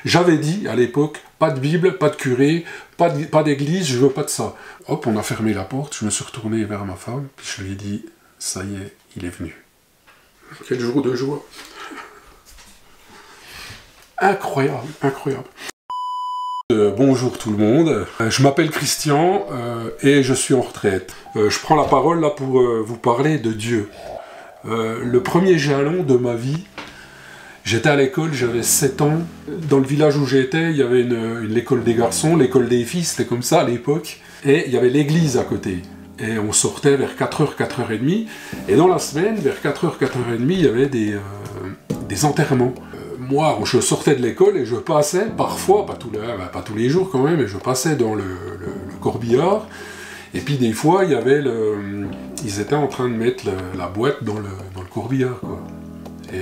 J'avais dit à l'époque, pas de Bible, pas de curé, pas d'église, je veux pas de ça. Hop, on a fermé la porte, je me suis retourné vers ma femme, puis je lui ai dit, ça y est, il est venu. Quel jour de joie. Incroyable, incroyable. Bonjour tout le monde, je m'appelle Christian et je suis en retraite. Je prends la parole là pour vous parler de Dieu. Le premier jalon de ma vie, j'étais à l'école, j'avais 7 ans. Dans le village où j'étais, il y avait l'école des garçons, l'école des filles, c'était comme ça à l'époque. Et il y avait l'église à côté. Et on sortait vers 4h, 4h30. Et dans la semaine, vers 4h, 4h30, il y avait des enterrements. Moi, je sortais de l'école et je passais, parfois, pas tous les jours quand même, mais je passais dans le corbillard. Et puis des fois, ils étaient en train de mettre la boîte dans le corbillard, quoi. Et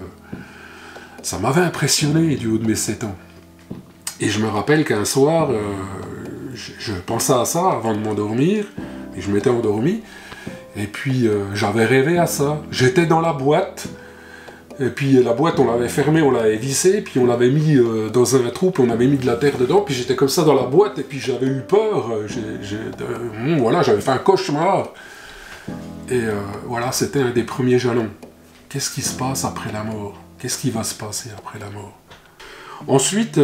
ça m'avait impressionné du haut de mes 7 ans. Et je me rappelle qu'un soir, je pensais à ça avant de m'endormir, et je m'étais endormi, et puis j'avais rêvé à ça. J'étais dans la boîte, et puis la boîte, on l'avait fermée, on l'avait vissée, puis on l'avait mis dans un trou, puis on avait mis de la terre dedans, puis j'étais comme ça dans la boîte, et puis j'avais eu peur, voilà, j'avais fait un cauchemar. Et voilà, c'était un des premiers jalons. Qu'est-ce qui se passe après la mort? Qu'est-ce qui va se passer après la mort? Ensuite,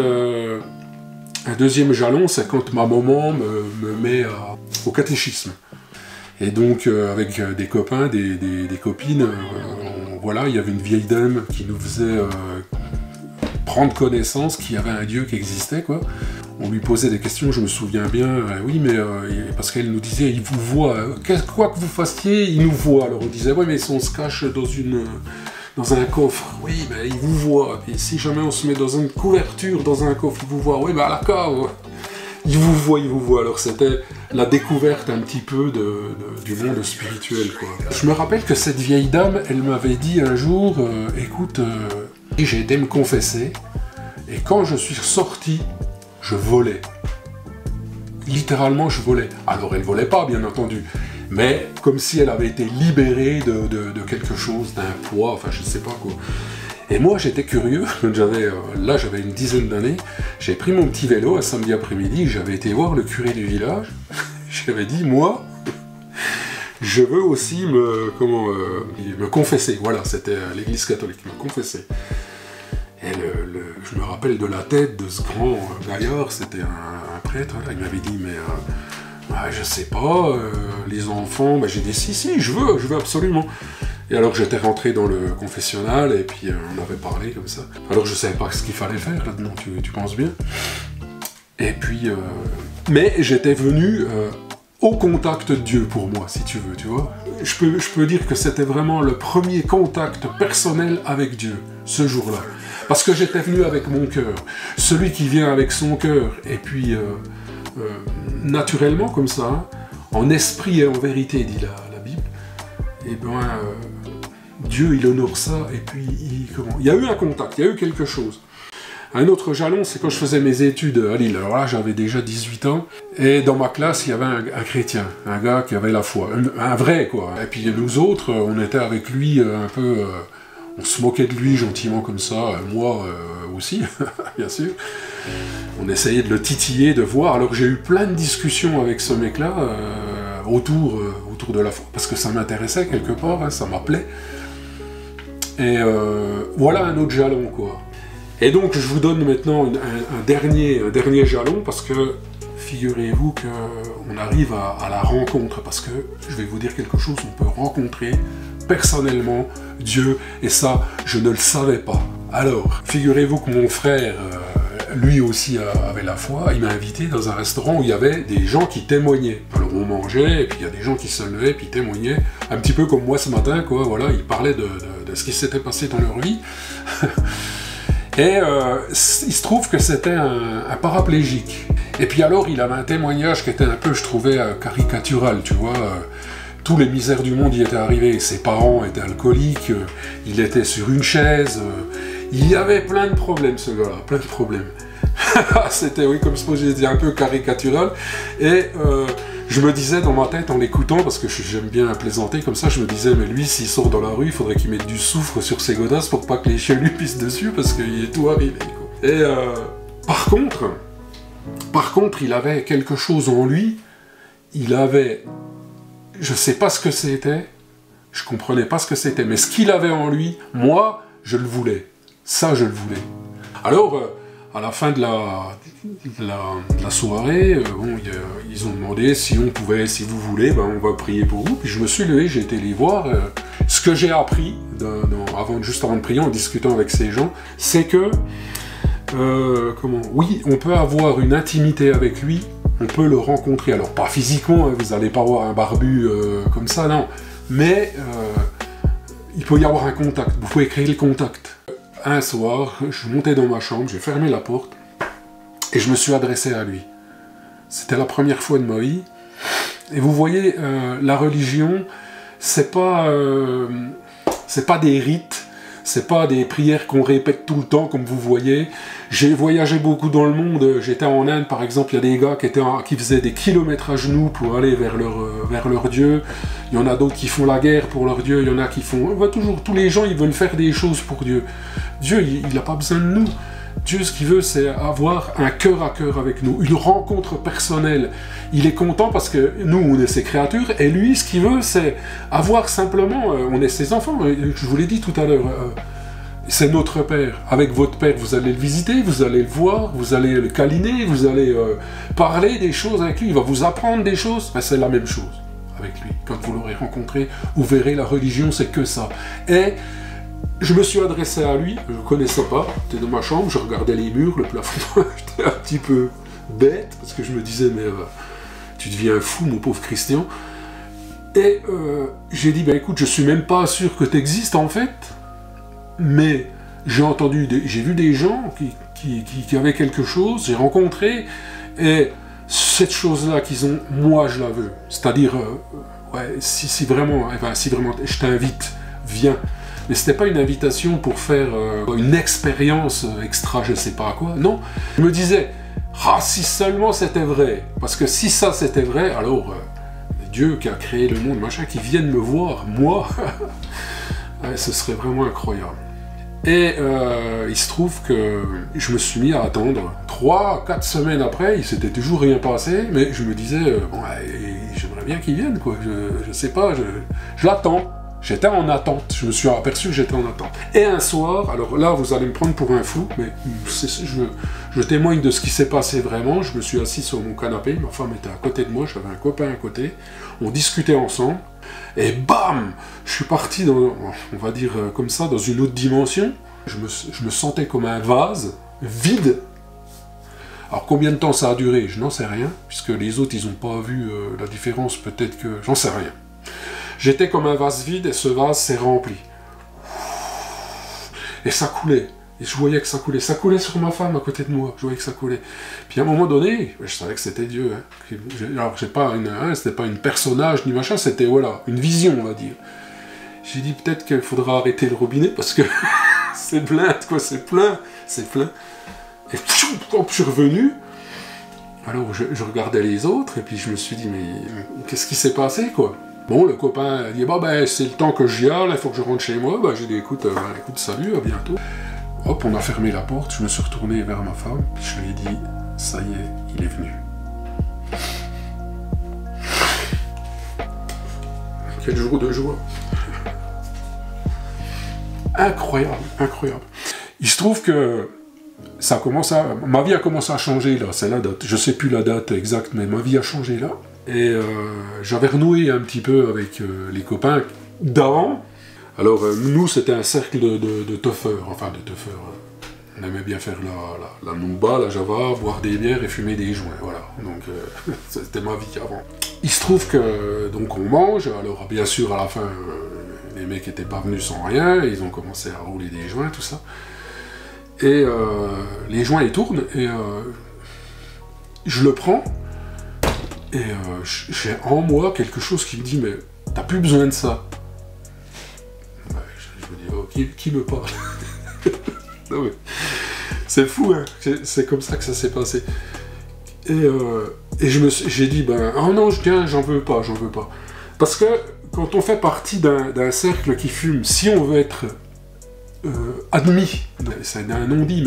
un deuxième jalon, c'est quand ma maman me met au catéchisme. Et donc, avec des copains, des copines, voilà, il y avait une vieille dame qui nous faisait prendre connaissance qu'il y avait un Dieu qui existait, quoi. On lui posait des questions, je me souviens bien, oui, mais parce qu'elle nous disait, il vous voit, quoi que vous fassiez, il nous voit. Alors on disait, oui, mais si on se cache dans un coffre, oui, ben il vous voit. Et si jamais on se met dans une couverture, dans un coffre, il vous voit, oui, ben à la cave, il vous voit. Alors c'était la découverte un petit peu du monde spirituel, quoi. Je me rappelle que cette vieille dame, elle m'avait dit un jour, écoute, j'ai été me confesser, et quand je suis sorti, je volais. Littéralement, je volais. Alors elle volait pas, bien entendu, mais comme si elle avait été libérée de quelque chose, d'un poids, enfin je sais pas quoi. Et moi j'étais curieux, j'avais une dizaine d'années, j'ai pris mon petit vélo un samedi après-midi, j'avais été voir le curé du village, j'avais dit, moi, je veux aussi me confesser, voilà, c'était l'église catholique, me confesser. Et je me rappelle de la tête de ce grand gaillard, c'était un prêtre, là, il m'avait dit, mais je sais pas, les enfants, j'ai dit, si, je veux absolument. Et alors j'étais rentré dans le confessionnal, et puis on avait parlé comme ça. Alors je savais pas ce qu'il fallait faire là-dedans, tu penses bien. Et puis, mais j'étais venu au contact de Dieu pour moi, si tu veux, tu vois. Je peux dire que c'était vraiment le premier contact personnel avec Dieu, ce jour-là. Parce que j'étais venu avec mon cœur. Celui qui vient avec son cœur, et puis naturellement comme ça, hein, en esprit et en vérité, dit la Bible, et ben Dieu il honore ça, et puis il y a eu un contact, il y a eu quelque chose. Un autre jalon, c'est quand je faisais mes études à Lille. Alors là, j'avais déjà 18 ans, et dans ma classe, il y avait un chrétien, un gars qui avait la foi, un vrai, quoi. Et puis nous autres, on était avec lui un peu... on se moquait de lui gentiment comme ça, moi aussi, bien sûr. On essayait de le titiller, de voir. Alors j'ai eu plein de discussions avec ce mec-là autour de la foi, parce que ça m'intéressait quelque part, hein, ça m'appelait. Et voilà un autre jalon, quoi. Et donc je vous donne maintenant un dernier jalon, parce que figurez-vous qu'on arrive à la rencontre, parce que je vais vous dire quelque chose, on peut rencontrer personnellement Dieu, et ça, je ne le savais pas. Alors, figurez-vous que mon frère, lui aussi avait la foi, il m'a invité dans un restaurant où il y avait des gens qui témoignaient. Alors on mangeait, et puis il y a des gens qui se levaient, puis témoignaient, un petit peu comme moi ce matin, quoi, voilà, ils parlaient de ce qui s'était passé dans leur vie. Et il se trouve que c'était un paraplégique. Et puis alors, il avait un témoignage qui était un peu, je trouvais, caricatural, tu vois. Tous les misères du monde y étaient arrivés. Ses parents étaient alcooliques, il était sur une chaise. Il y avait plein de problèmes, ce gars-là, plein de problèmes. C'était, oui, comme je disais, un peu caricatural. Et je me disais dans ma tête, en l'écoutant, parce que j'aime bien plaisanter comme ça, je me disais, mais lui, s'il sort dans la rue, il faudrait qu'il mette du soufre sur ses godasses pour pas que les chiens lui pissent dessus, parce qu'il est tout arrivé, quoi. Et par contre, il avait quelque chose en lui, il avait, je sais pas ce que c'était, je comprenais pas ce que c'était, mais ce qu'il avait en lui, moi, je le voulais. Ça, je le voulais. Alors, à la fin de la soirée, bon, ils ont demandé si on pouvait, si vous voulez, ben, on va prier pour vous. Puis je me suis levé, j'ai été les voir. Ce que j'ai appris, juste avant de prier, en discutant avec ces gens, c'est que, oui, on peut avoir une intimité avec lui, on peut le rencontrer. Alors, pas physiquement, hein, vous n'allez pas voir un barbu comme ça, non. Mais il peut y avoir un contact, vous pouvez créer le contact. Un soir, je montais dans ma chambre, j'ai fermé la porte et je me suis adressé à lui. C'était la première fois de ma vie. Et vous voyez, la religion, c'est pas des rites, c'est pas des prières qu'on répète tout le temps, comme vous voyez. J'ai voyagé beaucoup dans le monde. J'étais en Inde, par exemple, il y a des gars qui faisaient des kilomètres à genoux pour aller vers leur Dieu. Il y en a d'autres qui font la guerre pour leur Dieu. Il y en a qui font... On voit toujours, tous les gens, ils veulent faire des choses pour Dieu. Dieu, il n'a pas besoin de nous. Dieu, ce qu'il veut, c'est avoir un cœur à cœur avec nous, une rencontre personnelle. Il est content parce que nous, on est ses créatures, et lui, ce qu'il veut, c'est avoir simplement... on est ses enfants, je vous l'ai dit tout à l'heure. C'est notre Père. Avec votre Père, vous allez le visiter, vous allez le voir, vous allez le câliner, vous allez parler des choses avec lui, il va vous apprendre des choses. Ben, c'est la même chose avec lui. Quand vous l'aurez rencontré, vous verrez, la religion, c'est que ça. Et je me suis adressé à lui, je ne le connaissais pas, j'étais dans ma chambre, je regardais les murs, le plafond, j'étais un petit peu bête, parce que je me disais, mais tu deviens fou, mon pauvre Christian. Et j'ai dit, ben écoute, je suis même pas sûr que tu existes en fait, mais j'ai vu des gens qui avaient quelque chose, j'ai rencontré, et cette chose-là qu'ils ont, moi je la veux. C'est-à-dire, ouais, si vraiment, je t'invite, viens. Mais c'était pas une invitation pour faire une expérience extra, je sais pas quoi, non. Je me disais, ah, si seulement c'était vrai, parce que si ça c'était vrai, alors Dieu qui a créé le monde, machin, qui vienne me voir, moi, ouais, ce serait vraiment incroyable. Et il se trouve que je me suis mis à attendre. 3-4 semaines après, il s'était toujours rien passé, mais je me disais, bon, j'aimerais bien qu'il vienne, quoi. Je sais pas, je l'attends. J'étais en attente, je me suis aperçu que j'étais en attente. Et un soir, alors là vous allez me prendre pour un fou, mais je témoigne de ce qui s'est passé vraiment. Je me suis assis sur mon canapé, ma femme était à côté de moi, j'avais un copain à côté, on discutait ensemble, et bam, je suis parti dans, on va dire comme ça, dans une autre dimension. Je me sentais comme un vase, vide. Alors combien de temps ça a duré, je n'en sais rien, puisque les autres ils n'ont pas vu la différence, peut-être que... j'en sais rien. J'étais comme un vase vide et ce vase s'est rempli. Et ça coulait. Et je voyais que ça coulait. Ça coulait sur ma femme à côté de moi. Je voyais que ça coulait. Puis à un moment donné, je savais que c'était Dieu. Hein. Alors c'était pas une personnage ni machin, c'était voilà, une vision, on va dire. J'ai dit peut-être qu'il faudra arrêter le robinet parce que c'est plein, quoi, c'est plein. Et quand je suis revenu, alors je regardais les autres et puis je me suis dit mais qu'est-ce qui s'est passé, quoi? Bon, le copain a dit, bah ben, c'est le temps que j'y aille, il faut que je rentre chez moi. Bah, j'ai dit, écoute, salut, à bientôt. Hop, on a fermé la porte, je me suis retourné vers ma femme, puis je lui ai dit, ça y est, il est venu. Quel jour de joie. Incroyable, incroyable. Il se trouve que ma vie a commencé à changer là, c'est la date. Je sais plus la date exacte, mais ma vie a changé là. Et j'avais renoué un petit peu avec les copains d'avant. Alors nous c'était un cercle de tuffeurs, enfin de tuffeurs. On aimait bien faire la nouba, la java, boire des bières et fumer des joints, voilà. Donc c'était ma vie avant. Il se trouve que donc on mange, alors bien sûr à la fin les mecs n'étaient pas venus sans rien, ils ont commencé à rouler des joints, tout ça. Et les joints ils tournent et je le prends. Et j'ai en moi quelque chose qui me dit, mais t'as plus besoin de ça. Ouais, je me dis, oh, qui me parle? Non mais, c'est fou, hein, c'est comme ça que ça s'est passé. Et j'ai dit, ben, oh non, j'en veux pas. Parce que quand on fait partie d'un cercle qui fume, si on veut être admis, c'est un non-dit, mais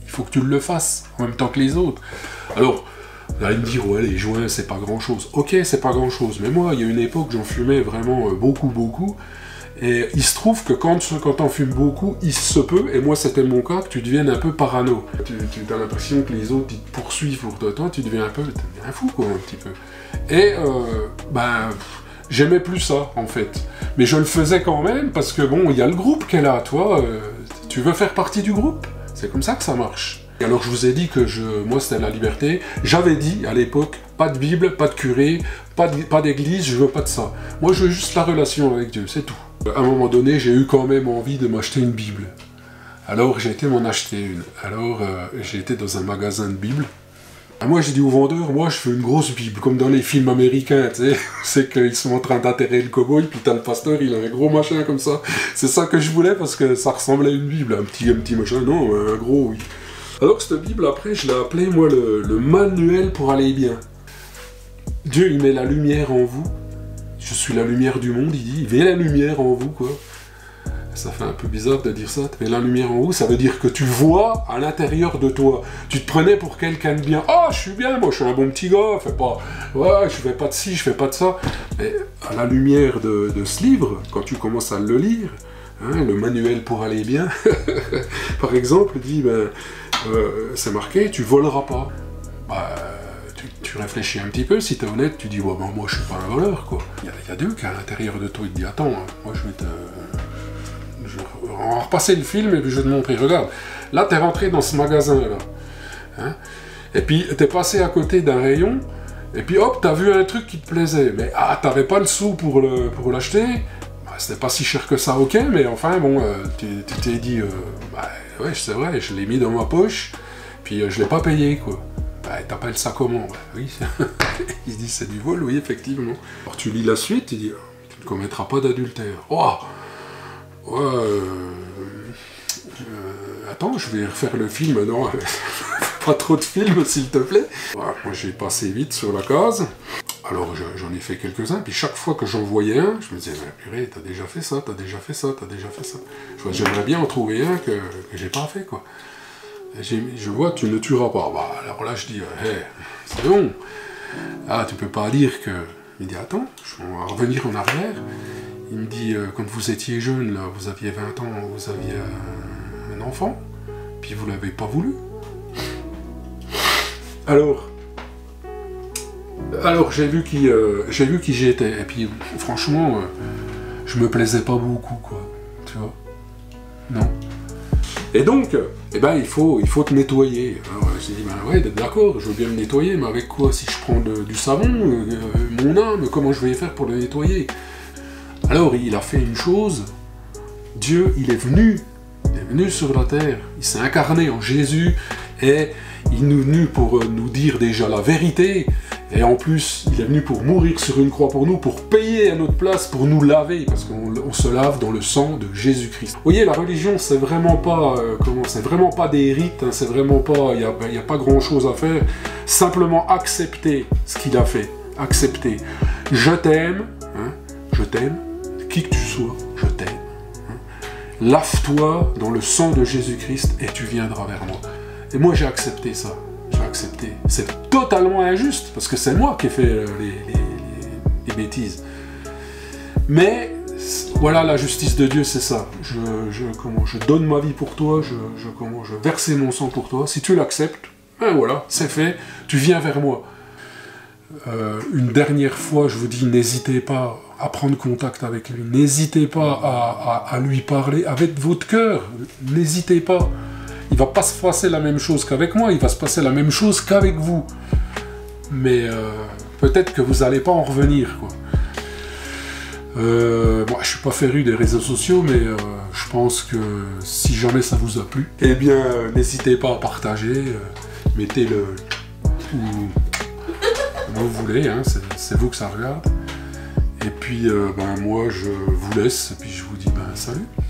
il faut que tu le fasses, en même temps que les autres. Alors, vous allez me dire, ouais, les joints, c'est pas grand-chose. Ok, c'est pas grand-chose, mais moi, il y a une époque, j'en fumais vraiment beaucoup. Et il se trouve que quand on fume beaucoup, il se peut, et moi c'était mon cas, que tu deviennes un peu parano. Tu as l'impression que les autres ils te poursuivent pour toi, tu deviens un fou quoi, un petit peu. Et j'aimais plus ça en fait. Mais je le faisais quand même parce que bon, il y a le groupe qui est là, toi, tu veux faire partie du groupe, c'est comme ça que ça marche. Et alors je vous ai dit que moi c'était la liberté, j'avais dit à l'époque, pas de Bible, pas de curé, pas d'église, je veux pas de ça. Moi je veux juste la relation avec Dieu, c'est tout. À un moment donné, j'ai eu quand même envie de m'acheter une Bible. Alors j'ai été m'en acheter une. Alors j'ai été dans un magasin de Bible. Et moi j'ai dit au vendeur, moi je veux une grosse Bible, comme dans les films américains, tu sais. C'est qu'ils sont en train d'atterrir le cow-boy, puis t'as le pasteur, il a un gros machin comme ça. C'est ça que je voulais parce que ça ressemblait à une Bible, un petit machin, non, un gros, oui. Alors cette Bible, après, je l'ai appelée, moi, le manuel pour aller bien. Dieu, il met la lumière en vous. Je suis la lumière du monde, il dit, il met la lumière en vous, quoi. Ça fait un peu bizarre de dire ça, tu mets la lumière en vous, ça veut dire que tu vois à l'intérieur de toi. Tu te prenais pour quelqu'un de bien. Ah, je suis bien, moi, je suis un bon petit gars, fais pas... Ouais, je fais pas de ci, je fais pas de ça. Mais à la lumière de ce livre, quand tu commences à le lire, hein, le manuel pour aller bien, par exemple, dit, c'est marqué, tu voleras pas. Tu réfléchis un petit peu, si t'es honnête, tu dis, ouais, moi je suis pas un voleur, quoi. Il y a Dieu qui est à l'intérieur de toi, il te dit, attends, moi je vais te... On va repasser le film et puis je vais te montrer, regarde, là t'es rentré dans ce magasin-là, hein, et puis t'es passé à côté d'un rayon, et puis hop, t'as vu un truc qui te plaisait, mais t'avais pas le sou pour l'acheter, c'était pas si cher que ça, ok, mais enfin, bon, tu t'es dit, ouais, c'est vrai, je l'ai mis dans ma poche, puis je l'ai pas payé, quoi. T'appelles ça comment? Oui, il se dit c'est du vol, oui, effectivement. Alors tu lis la suite, il dit tu ne commettras pas d'adultère. Oh, attends, je vais refaire le film, non, pas trop de films s'il te plaît. Voilà, moi j'ai passé vite sur la case. Alors j'en ai fait quelques-uns, puis chaque fois que j'en voyais un, je me disais, purée, t'as déjà fait ça, t'as déjà fait ça, t'as déjà fait ça. J'aimerais bien en trouver un que j'ai pas fait, quoi. Je vois, tu ne tueras pas. Alors là, je dis, hey, c'est bon. Ah, tu peux pas dire que... Il dit, attends, on va revenir en arrière. Il me dit, quand vous étiez jeune, là, vous aviez 20 ans, vous aviez un enfant, puis vous l'avez pas voulu. Alors j'ai vu qui j'étais. Et puis, franchement, je me plaisais pas beaucoup, quoi. Tu vois? Non. Et donc, il faut te nettoyer. Alors j'ai dit, ouais, d'accord, je veux bien me nettoyer, mais avec quoi? Si je prends du savon, mon âme, comment je vais faire pour le nettoyer? Alors il a fait une chose, Dieu, il est venu sur la terre, il s'est incarné en Jésus, et il est venu pour nous dire déjà la vérité, et en plus, il est venu pour mourir sur une croix pour nous, pour payer à notre place, pour nous laver, parce qu'on se lave dans le sang de Jésus-Christ. Vous voyez, la religion, c'est vraiment pas, c'est vraiment pas des rites, hein, c'est vraiment pas, il n'y a pas grand-chose à faire, simplement accepter ce qu'il a fait, accepter. Je t'aime, qui que tu sois, je t'aime. Hein. Lave-toi dans le sang de Jésus-Christ et tu viendras vers moi. Et moi, j'ai accepté ça. J'ai accepté. C'est totalement injuste, parce que c'est moi qui ai fait les bêtises. Mais, voilà, la justice de Dieu, c'est ça. Je donne ma vie pour toi, je verse mon sang pour toi. Si tu l'acceptes, ben voilà, c'est fait, tu viens vers moi. Une dernière fois, je vous dis, n'hésitez pas à prendre contact avec lui. N'hésitez pas à lui parler avec votre cœur. N'hésitez pas. Il va pas se passer la même chose qu'avec moi, il va se passer la même chose qu'avec vous. Mais peut-être que vous n'allez pas en revenir, quoi. Bon, je suis pas féru des réseaux sociaux, mais je pense que si jamais ça vous a plu, eh bien, n'hésitez pas à partager, mettez-le où vous voulez, hein, c'est vous que ça regarde. Et puis, moi, je vous laisse, et puis je vous dis, salut.